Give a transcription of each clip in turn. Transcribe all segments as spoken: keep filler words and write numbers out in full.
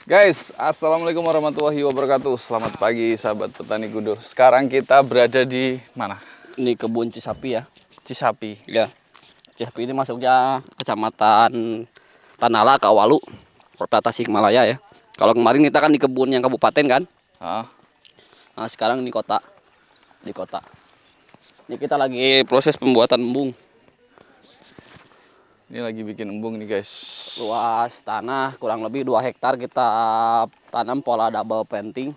Guys, assalamualaikum warahmatullahi wabarakatuh. Selamat pagi sahabat petani Gudo. Sekarang kita berada di mana? Ini kebun Cisapi ya. Cisapi. Ya. Cisapi ini masuknya kecamatan Tanala, Kawalu, Kota Tasikmalaya ya. Kalau kemarin kita kan di kebun yang kabupaten kan. Ah. Nah, sekarang di kota. Di kota. Ini kita lagi proses pembuatan embung. Ini lagi bikin embung nih guys. Luas tanah kurang lebih dua hektar kita tanam pola double planting.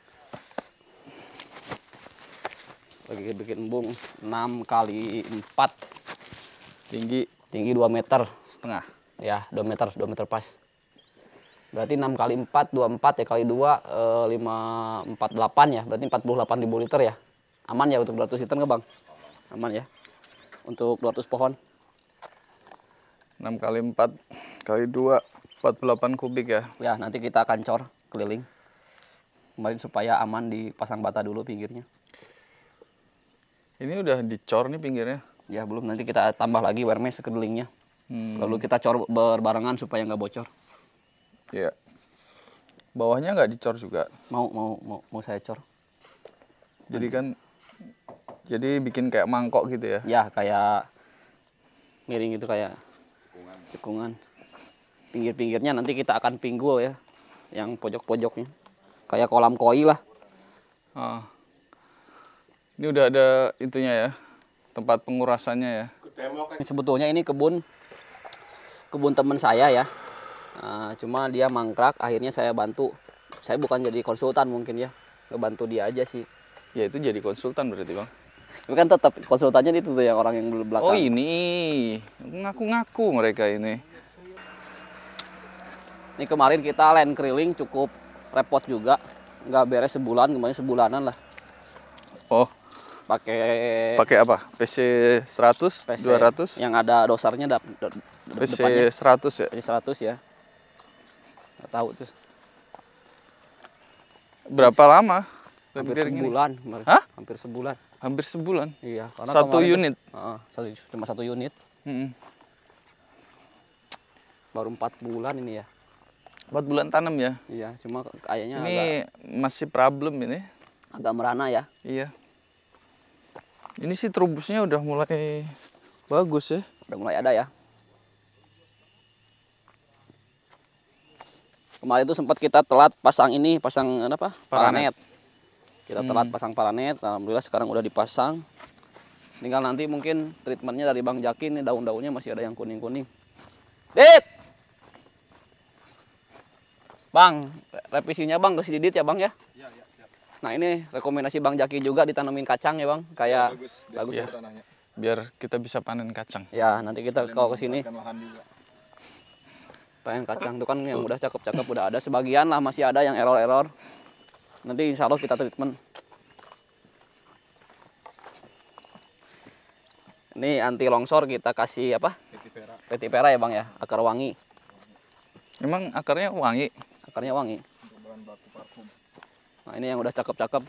Lagi bikin embung enam kali empat. Tinggi Tinggi dua meter. setengah. Ya, dua meter, dua meter pas. Berarti enam kali empat, dua puluh empat ya kali dua, lima, empat, delapan ya. Berarti empat puluh delapan ribu liter ya. Aman ya untuk dua ratus liter nggak Bang? Aman ya. Untuk dua ratus pohon. enam kali empat kali dua, empat puluh delapan kubik ya. Ya, nanti kita akan cor keliling. Kemarin supaya aman dipasang bata dulu pinggirnya. Ini udah dicor nih pinggirnya. Ya, belum. Nanti kita tambah lagi wermes sekelilingnya. Hmm. Lalu kita cor berbarengan supaya nggak bocor. Iya. Bawahnya nggak dicor juga. Mau mau mau mau saya cor. Jadi kan jadi bikin kayak mangkok gitu ya. Ya, kayak miring gitu kayak cekungan. Pinggir-pinggirnya nanti kita akan pinggul ya. Yang pojok-pojoknya. Kayak kolam koi lah. Ah. Ini udah ada itunya ya. Tempat pengurasannya ya. Sebetulnya ini kebun kebun teman saya ya. Nah, cuma dia mangkrak, akhirnya saya bantu. Saya bukan jadi konsultan mungkin ya. Ngebantu dia aja sih. Ya itu jadi konsultan berarti Bang. Tapi kan tetap konsultannya itu tuh yang orang yang belakang. Oh ini, ngaku-ngaku mereka ini. Ini kemarin kita land keriling cukup repot juga, nggak beres sebulan, kemarin sebulanan lah. Oh, pakai pakai apa? P C seratus, P C dua ratus? yang ada dosarnya dap, dap, P C depannya. seratus ya? P C seratus ya. Nggak tahu tuh. Berapa lama? Hampir Piring sebulan ini? kemarin. Hah? Hampir sebulan. Hampir sebulan. Iya, karena Satu kemarin unit. Tuh, uh, satu, cuma satu unit. Hmm. Baru empat bulan ini ya. Empat bulan tanam ya? Iya, cuma kayaknya Ini agak, masih problem ini. agak merana ya. Iya. Ini sih terubusnya udah mulai bagus ya. Udah mulai ada ya. Kemarin itu sempat kita telat pasang ini, pasang apa? Paranet. Paranet. Kita telat Hmm. pasang paranet. Alhamdulillah sekarang udah dipasang. Tinggal nanti mungkin treatmentnya dari Bang Jaki nih, daun-daunnya masih ada yang kuning-kuning. Dit! Bang, revisinya Bang ke si Didit ya Bang ya? Iya, iya, siap. Nah ini rekomendasi Bang Jaki juga ditanamin kacang ya Bang, kayak Bagus, bagus ya. ya. tanahnya. Biar kita bisa panen kacang. Ya nanti kita kalau ke sini Memanfaatkan lahan juga. pengen kacang tuh kan yang udah cakep-cakep udah ada, sebagian lah masih ada yang error-error. Nanti insya Allah kita treatment. Ini anti longsor kita kasih apa? Petifera. Petifera ya Bang ya, akar wangi. Emang akarnya wangi? Akarnya wangi. Untuk bahan baku parfum. Nah ini yang udah cakep-cakep.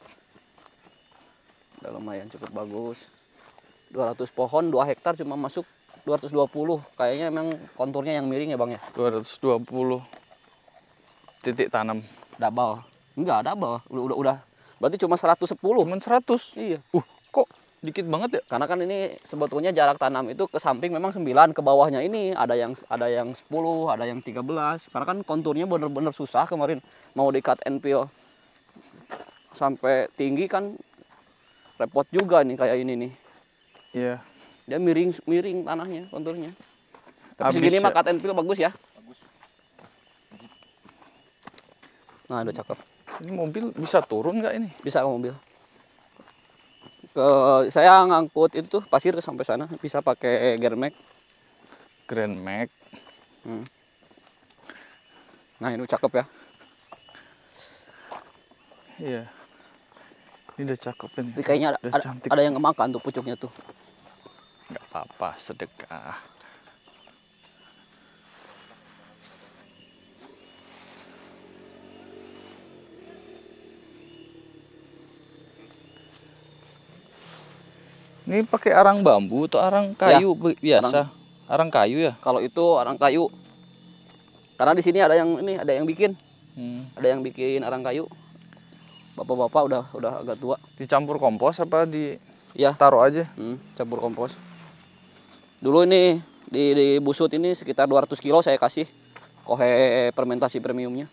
Udah lumayan cukup bagus. dua ratus pohon, dua hektar cuma masuk dua ratus dua puluh. Kayaknya emang konturnya yang miring ya Bang ya. dua ratus dua puluh titik tanam. Double. Enggak, double. Udah, udah, udah. Berarti cuma seratus sepuluh. Cuman seratus. Iya. Uh, kok dikit banget ya? Karena kan ini sebetulnya jarak tanam itu ke samping memang sembilan, ke bawahnya ini ada yang ada yang sepuluh, ada yang tiga belas. Karena kan konturnya bener-bener susah kemarin mau di cut and peel sampai tinggi kan repot juga nih kayak ini nih. Iya. Dia miring miring tanahnya konturnya. Tapi Habis segini ya. mah cut and peel bagus ya. Bagus. Nah, udah cakep. Ini mobil bisa turun nggak ini? Bisa ke mobil. Ke saya ngangkut itu tuh pasir sampai sana bisa pakai Germek. Grand Max. Hmm. Nah, ini cakep ya. Iya. Ini udah cakep ini. Tapi kayaknya ada, Udah ada, cantik. ada yang kemakan tuh pucuknya tuh. Nggak apa-apa, sedekah. Ini pakai arang bambu atau arang kayu bi- biasa? Arang, kayu ya? Kalau itu arang kayu. Karena di sini ada yang ini, ada yang bikin, Hmm. ada yang bikin arang kayu. Bapak-bapak udah udah agak tua. Dicampur kompos apa di Ya, taruh aja? hmm, campur kompos. Dulu ini di, di busut ini sekitar dua ratus kilo saya kasih kohe fermentasi premiumnya.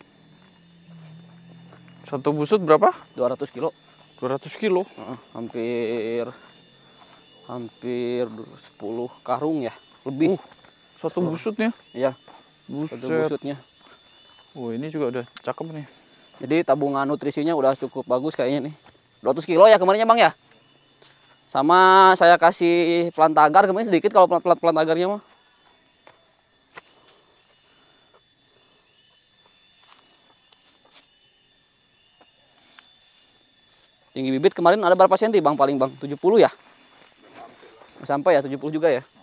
Satu busut berapa? dua ratus kilo. dua ratus kilo. Heeh, hampir hampir sepuluh karung ya, lebih. Satu busutnya. Iya, Buset. satu busutnya. Oh, ini juga udah cakep nih. Jadi tabungan nutrisinya udah cukup bagus kayaknya nih. dua ratus kilo ya kemarinnya Bang ya. Sama saya kasih plant agar kemarin sedikit kalau plant plant, plant agarnya mah. Tinggi bibit kemarin ada berapa senti Bang paling Bang? tujuh puluh ya? Nggak sampai ya, tujuh puluh juga ya?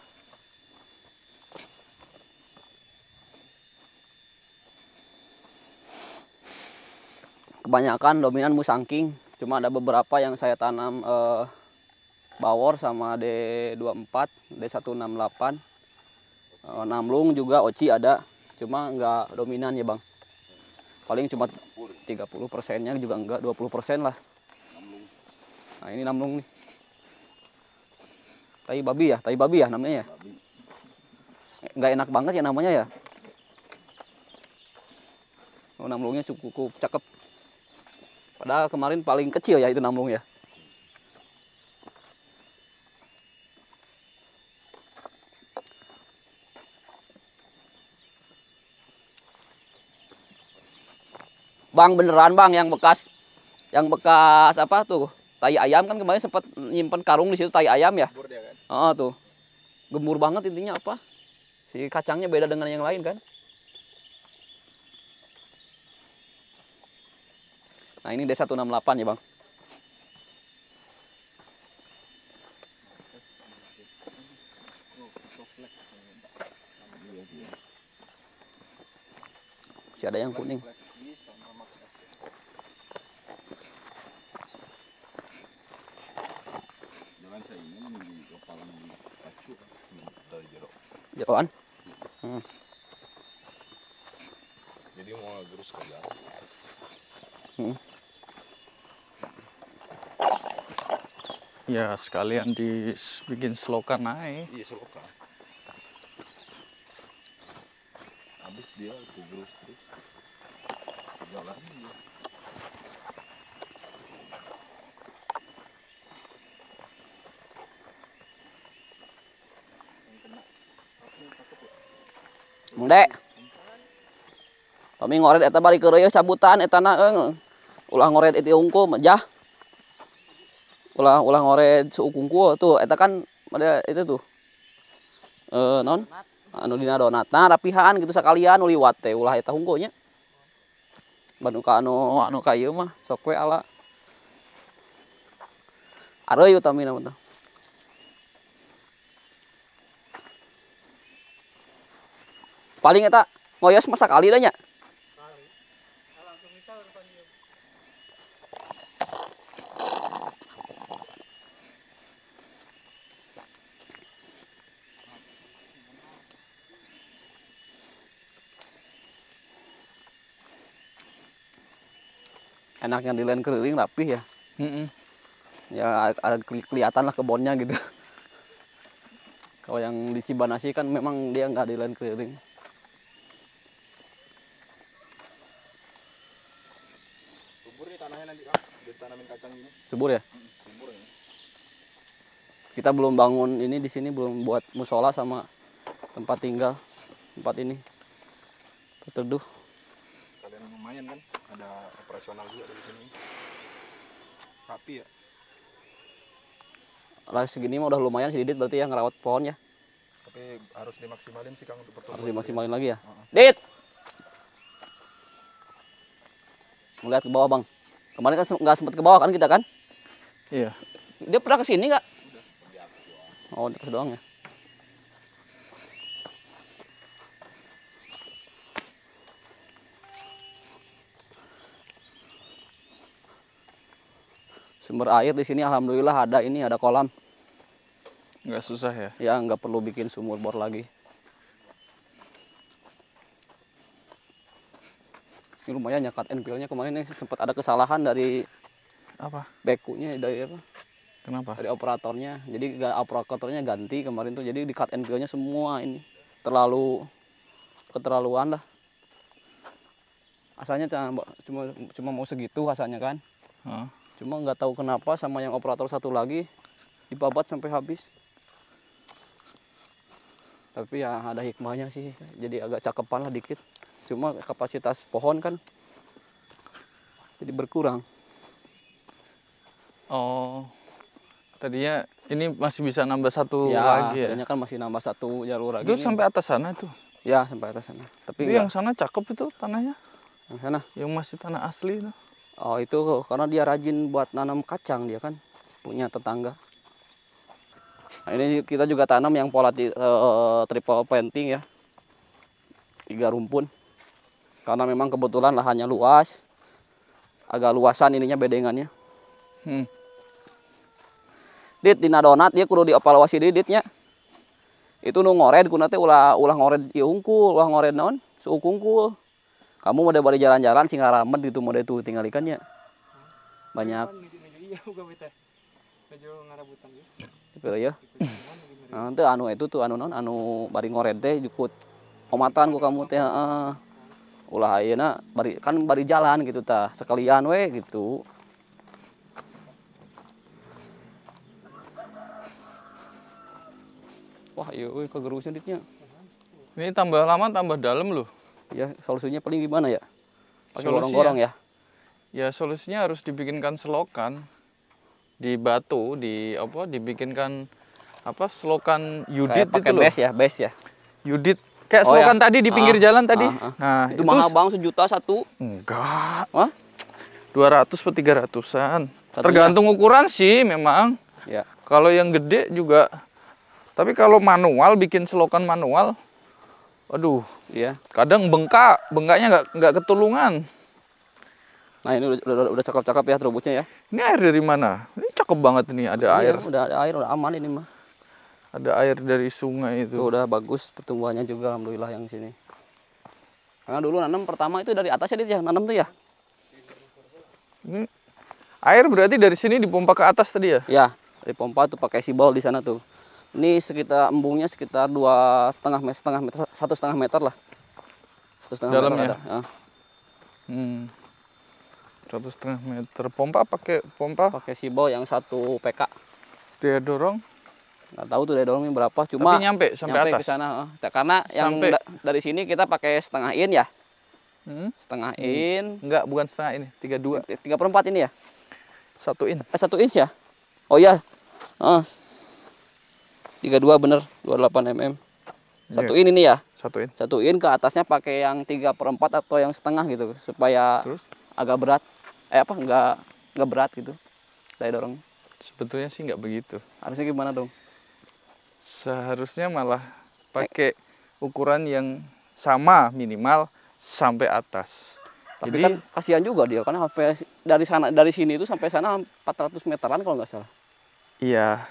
Kebanyakan dominan musangking, cuma ada beberapa yang saya tanam eh, bawor sama D dua puluh empat, D seratus enam puluh delapan, eh, namlung juga oci ada, cuma nggak dominan ya Bang. Paling cuma tiga puluh persennya juga enggak, dua puluh persen lah. Nah ini namlung nih. Tai babi ya, tai babi ya namanya ya. Nggak enak banget ya namanya ya. Oh, namlungnya cukup, cukup cakep. Padahal kemarin paling kecil ya itu namlung ya. Bang beneran Bang yang bekas yang bekas apa tuh? Tai ayam kan kemarin sempat nyimpen karung di situ tai ayam ya. Oh, tuh. Gemur banget intinya apa? Si kacangnya beda dengan yang lain kan? Nah, ini D seratus enam puluh delapan ya, Bang. Masih ada yang kuning. Jeroan? Hmm. Jadi mau gerus kerja. Hmm. Ya sekalian dibikin selokan naik. Iya selokan. Habis dia aku gerus terus. Jalan dia. Mang Dek. Kami ngoret eta balik ke reueus cabutan eta na eung. Ulah ngoret itu unggul jah. Ulah ulah ngoret suukungku tuh eta kan ada itu tuh. Eh non anu dina donatna rapihan gitu sakalian nu liwat teh ulah eta hungkulnya. Banu ka anu anu ka ieu mah sok we ala. Areuy utamina mah. Paling eta ngoyos masa kali dah nya. Enaknya di lain keliling rapih ya. Mm-mm. Ya ada keli- kelihatan lah kebunnya gitu. Kalau yang di Cibanasi kan memang dia nggak di lain keliling. Subur nih tanahnya nanti Kang, ditanamin kacang gini. Subur ya? Subur ya. Kita belum bangun ini di sini belum buat musola sama tempat tinggal tempat ini terteduh. Sekalian lumayan kan, ada operasional juga dari sini. Rapi ya. Lah segini mah udah lumayan sedikit berarti ya ngerawat pohonnya. Tapi harus dimaksimalin sih Kang untuk pertumbuhan. Harus dimaksimalin lagi ya. Dit. Melihat ke bawah, Bang. Kemarin kan nggak sempat ke bawah kan kita kan? Iya. Dia pernah ke sini nggak? Oh, di atas doang ya. Sumber air di sini alhamdulillah ada ini ada kolam. Nggak susah ya. Ya nggak perlu bikin sumur bor lagi. Ini lumayan ya cut and fill-nya kemarin nih sempat ada kesalahan dari Apa? bekunya dari apa? Kenapa? Dari operatornya. Jadi ga- operatornya ganti kemarin tuh. Jadi di cut and fill-nya semua ini terlalu keterlaluan lah. Asalnya cuma cuma cuma mau segitu asalnya kan. Hah? Cuma nggak tahu kenapa sama yang operator satu lagi dibabat sampai habis. Tapi ya ada hikmahnya sih. Jadi agak cakepan lah dikit. Cuma kapasitas pohon kan jadi berkurang. Oh, tadinya ini masih bisa nambah satu Ya, lagi ya? tadinya kan masih nambah satu jalur lagi. Itu nih. sampai atas sana tuh. Ya, sampai atas sana. Tapi Tapi yang sana cakep itu tanahnya. yang sana. Yang masih tanah asli itu. Oh, itu karena dia rajin buat nanam kacang dia kan. Punya tetangga. Nah, ini kita juga tanam yang pola ti- eh, triple planting ya. Tiga rumpun. Karena memang kebetulan lahannya luas. Agak luasan ininya bedengannya. Hmm. Dit dina donat dia kudu dievaluasi di ditnya. Itu nu ngored kuna teh ulah ulah ngored ieu hungkul, ulah ngored naon? Suuk hungkul. Kamu mode bari jalan-jalan sing ngaramet gitu mode tuh tinggal ikannya. Banyak. Tapi ya. Nah, teu anu itu tuh anu naon anu bari ngored teh jukut omatan ku kamu teh heeh. Ulah ayeuna bari kan bari jalan gitu tah, sekalian we gitu. Wah, iya euy kegerusnya ditnya. Ini tambah lama tambah dalam loh. Ya, solusinya paling gimana ya? Pakai Solusinya? gorong-gorong ya. Ya solusinya harus dibikinkan selokan di batu, di apa? Dibikinkan apa? Selokan Yudit Kayak pakai itu loh. bes ya, bes ya. Yudit. Kayak Oh, selokan ya? tadi di pinggir Ah, jalan tadi. ah, ah. Nah, Itu mahal bang sejuta satu. Enggak. Hah? dua ratus atau tiga ratusan. Satunya? Tergantung ukuran sih memang. Ya. Kalau yang gede juga. Tapi kalau manual, bikin selokan manual, aduh, Iya. kadang bengkak, bengkaknya nggak nggak ketulungan. Nah, ini udah udah, udah cakep-cakep ya terubusnya ya. Ini air dari mana? Ini cakep banget ini, ada air, Iya, udah ada air, udah aman ini mah. ada air dari sungai itu. Itu udah bagus pertumbuhannya juga alhamdulillah yang sini. Karena dulu nanam pertama itu dari atasnya dia nanam tuh ya. Ini air berarti dari sini dipompa ke atas tadi ya? Ya, dari pompa tuh pakai sibol di sana tuh. Ini sekitar embungnya sekitar dua setengah meter, setengah meter, satu setengah meter lah. Satu setengah Dalamnya? meter ada. Ya. Hmm. Satu setengah meter. Pompa pakai pompa, Pakai sibol yang satu P K. dia dorong. Nggak tahu tuh dari dorongnya berapa, cuma Tapi nyampe sampai nyampe atas. ke sana. heeh. Karena yang Sampai- da- dari sini kita pakai setengah in ya, Hmm? setengah in, Enggak, bukan setengah ini, tiga dua, tiga per empat ini ya, satu in. eh, satu inch ya. Oh iya, Heeh. tiga dua bener, dua puluh delapan mm. Satu in ini ya, Satu in. satu in ke atasnya pakai yang tiga per empat atau yang setengah gitu, supaya Terus agak berat, eh apa nggak nggak berat gitu, daya dorong. sebetulnya sih nggak begitu. Harusnya gimana dong? Seharusnya malah pakai ukuran yang sama minimal sampai atas. Tapi Jadi kan kasihan juga dia, karena sampai dari sana dari sini itu sampai sana empat ratus meteran kalau nggak salah. iya,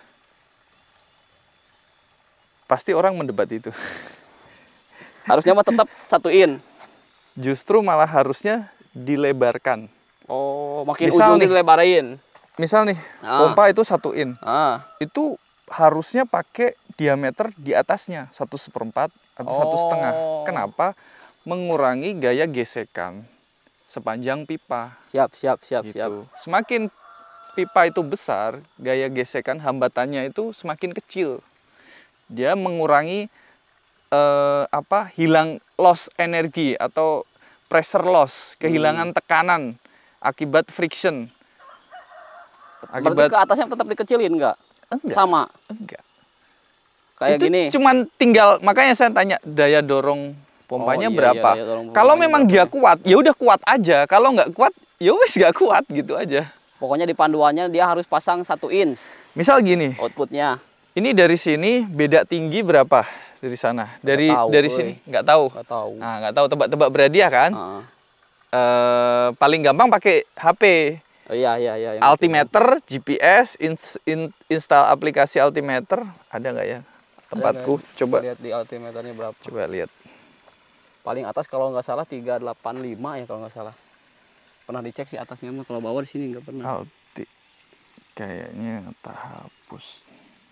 pasti orang mendebat itu. Harusnya mah tetap satu in. Justru malah harusnya dilebarkan. Oh, makin Misal ujungnya nih. dilebarin. Misal nih, Ah. pompa itu satu in, Ah, itu harusnya pakai diameter di atasnya satu seperempat atau satu setengah. Oh. Kenapa? Mengurangi gaya gesekan sepanjang pipa. siap, siap, siap, Gitu. siap. Semakin pipa itu besar, gaya gesekan hambatannya itu semakin kecil. Dia mengurangi eh, apa? Hilang loss energi atau pressure loss, kehilangan tekanan akibat friction. Berarti Akibat ke atasnya tetap dikecilin nggak? Enggak. Sama. enggak. Kayak itu gini. cuman tinggal, makanya saya tanya daya dorong pompanya Oh, iya, berapa. iya, daya dorong Kalau pompanya memang berapa dia ya? kuat, ya udah kuat aja. Kalau nggak kuat, ya wes nggak kuat gitu aja. Pokoknya di panduannya dia harus pasang satu inch Misal gini, outputnya. ini dari sini beda tinggi berapa dari sana? Dari tahu, dari woy. sini nggak tahu. Nggak tahu. Nah, nggak tahu tebak-tebak berhadiah kan? Ah. Eh, paling gampang pakai H P. Oh, iya, iya, iya. yang Altimeter, G P S, ins- in- install aplikasi altimeter, ada nggak ya? itu. Tempatku, Ada, coba lihat di altimeternya berapa. coba lihat. Paling atas kalau nggak salah tiga delapan lima ya kalau nggak salah. Pernah dicek sih atasnya mah, kalau bawah di sini nggak pernah. Alti. Kayaknya tak hapus.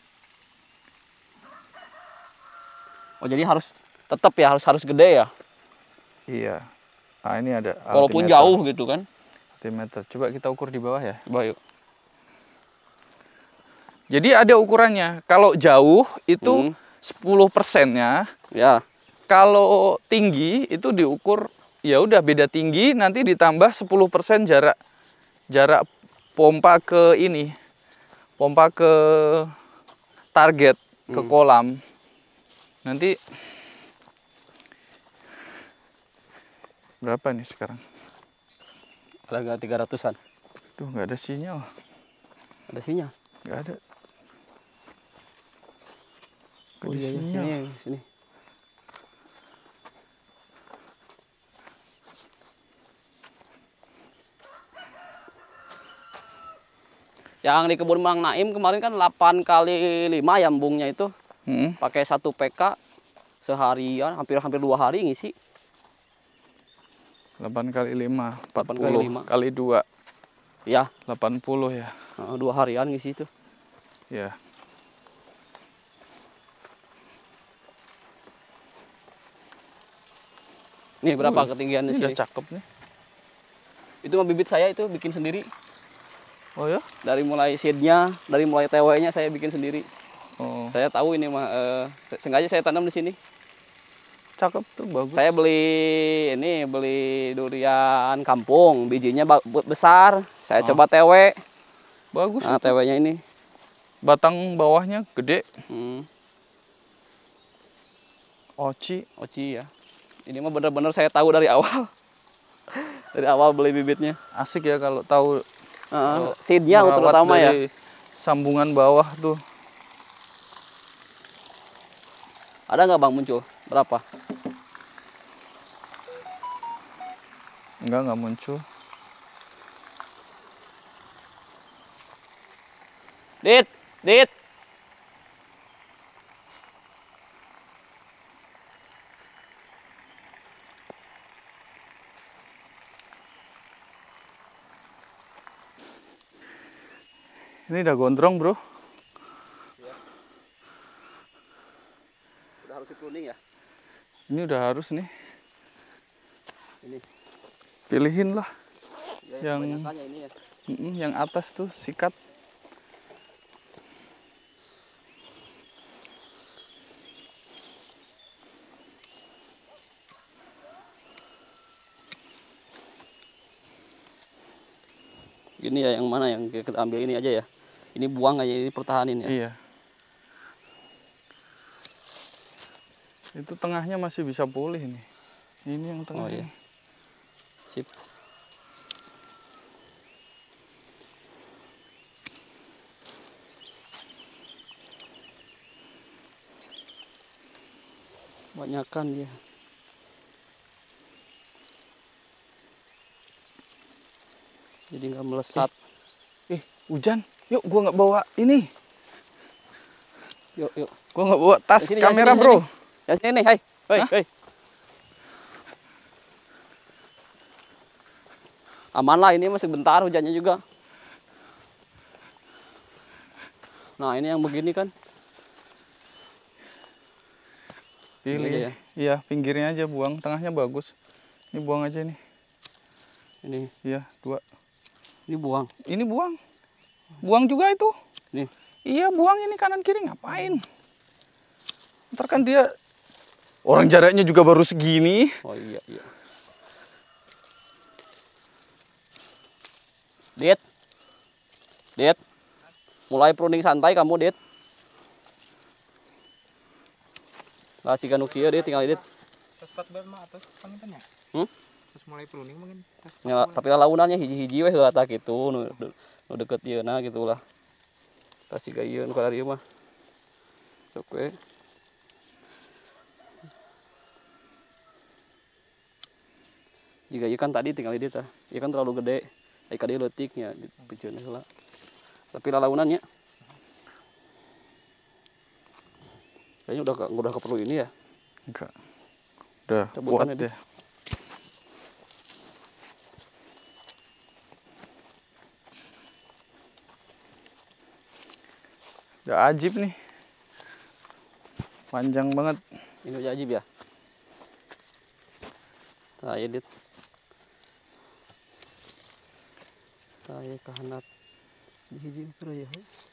Oh jadi harus tetap ya harus harus gede ya. Iya. Nah, ini ada Walaupun altimeter. jauh gitu kan. Altimeter. Coba kita ukur di bawah ya. Coba yuk. Jadi ada ukurannya. Kalau jauh itu Hmm. sepuluh persennya. Ya. Kalau tinggi itu diukur ya udah beda tinggi nanti ditambah sepuluh persen jarak jarak pompa ke ini. Pompa ke target, ke Hmm. kolam. Nanti berapa nih sekarang? Ada nggak tiga ratusan? Tuh nggak ada sinyal. Ada sinyal. Nggak ada. Nggak Oh ada iya, iya. sinyal. Sini, sini. Yang di kebun Mang Naim kemarin kan delapan kali lima ya embungnya itu. Hmm. Pakai satu P K seharian, hampir-hampir dua hari ngisi. delapan kali lima, delapan kali empat puluh lima. kali dua, Ya, delapan puluh ya. eh, dua harian ngisi itu. Ya. Nih berapa Wih, ketinggian di Ini udah sini? cakep nih. Itu mah bibit saya itu bikin sendiri. Oh ya? Dari mulai seednya, dari mulai T W-nya saya bikin sendiri. Oh, Saya tahu ini mah eh, sengaja saya tanam di sini. cakep tuh, bagus. Saya beli ini beli durian kampung, bijinya ba- besar. Saya Oh. coba T W. Bagus. Nah, T W-nya ini. Batang bawahnya gede. Hmm, Oci. Oci ya. Ini mah bener-bener saya tahu dari awal. Dari awal beli bibitnya. Asik ya kalau tahu Uh, seednya merawat terutama ya. dari sambungan bawah tuh. Ada nggak Bang muncul? Berapa? Enggak, enggak muncul. Dit, Dit. Ini udah gondrong, Bro. Udah harus kuning ya? Ini udah harus nih. Ini. Pilihin lah. Ya, Yang- kebanyakannya ini ya. Mm-mm, yang atas tuh sikat. Gini ya, yang mana yang kita ambil ini aja ya. Ini buang aja, ini pertahanin ya. Iya. Itu tengahnya masih bisa pulih nih. Ini yang tengah. Oh, iya. nih. Sip. Banyakan dia. Jadi nggak melesat. Eh, hujan. Yuk, gua nggak bawa ini. Yuk, yuk. Gua nggak bawa tas Sini, ya, kamera, sini, Bro. Ya sini nih, hai. Hei, Hah? hei. Aman lah, ini masih bentar hujannya juga. Nah, ini yang begini kan. Pilih. Ini aja ya? Iya, pinggirnya aja buang, tengahnya bagus. Ini buang aja nih. Ini, Iya, dua. ini buang. Ini buang. Buang juga itu. Nih. Iya, buang ini kanan kiri ngapain? Ntar kan dia orang jaraknya juga baru segini. Oh iya, iya. Dit. Dit. Mulai pruning santai kamu, Dit. Kasih kanuk kieu Dit, tinggal Dit. Terus pat mah atas pamitan ya. Hmm? Terus mulai pruning mungkin. Ya, tapi launannya hiji-hiji weh heula tah kitu nu nu nu deket ieu na gitu lah. Kasih ka ieu nu ka dieu mah. Sok we. Jika ieu kan tadi tinggal di tah. Ieu kan terlalu gede. Ai ka dieu leutiknya dipiceun heula. Tapi lalaunannya kayaknya udah gak, udah keperlu ini ya. Enggak. Udah Rebutan kuat ini. ya. Udah ajib nih. Panjang banget. Ini udah ajib ya. Tah edit. Tah ya kahanap di hiji keur ya.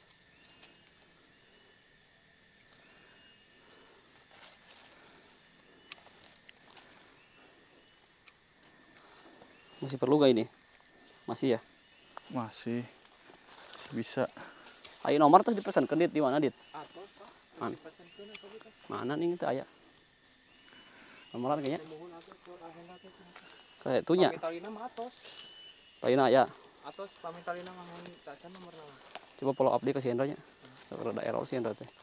Masih perlu gak ini? Masih ya? Masih. Masih bisa. Ayo nomor terus dipesan ke Dit di mana Dit? Mana? Mana nih itu aya? Nomoran kayaknya. Kayak itunya. Pamitalina mah atos. Talina ya. Atos pamitalina mah mun tacan nomor naon. Coba follow up dia ke si Hendra nya. Sabar ada error si Hendra teh.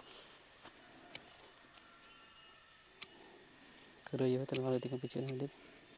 Kada ya teh ngalitik ke Dit.